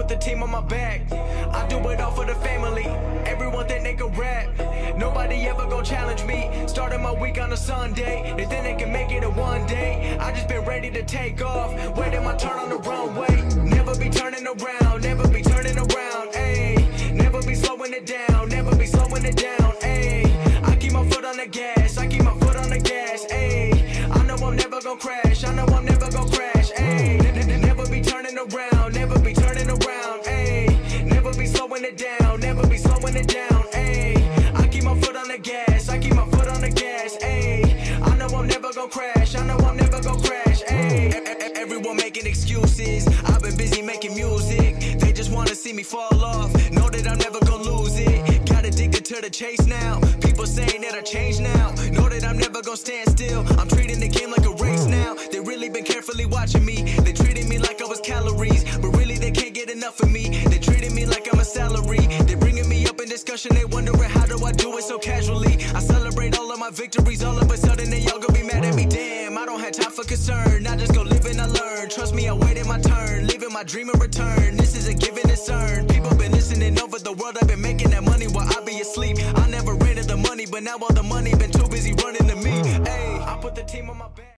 put the team on my back. I do it all for the family. Everyone think they can rap. Nobody ever gon' challenge me. Starting my week on a Sunday. They think they can make it in one day. I just been ready to take off, waiting my turn on the runway. Never be turning around, never be turning around, ayy. Never be slowing it down, never be slowing it down, ayy. I keep my foot on the gas, I keep my foot on the gas, ayy. I know I'm never gon' crash, I know I'm never gon' crash, ayy. Never be turning around, never be turning around, ayy. Never be slowing it down, never be slowing it down, ayy. I keep my foot on the gas, I keep my foot on the gas, ayy. I know I'm never gon' crash, I know I'm never gon' crash, ayy. Everyone making excuses, I've been busy making music. They just wanna see me fall off, know that I'm never gon' lose it. Got addicted to the chase now, people saying that I changed now. Know that I'm never gon' stand still, I'm treating the game like a race now. They really been carefully watching me, they treating me like I was calories, but really they can't get enough of me. They treating me like I'm a salary, they bringing me up in discussion. They wondering how do I do it so casually. I celebrate all of my victories, all of a sudden they all gon' be mad at me. Damn, I don't have time for concern, I just go live and I learn. Trust me, I waited my turn, living my dream in return. This is a given, it's earned. People been listening over the world, I've been making that money while I be asleep. I never ran to the money, but now all the money been too busy running to me. Ayy, I put the team on my back.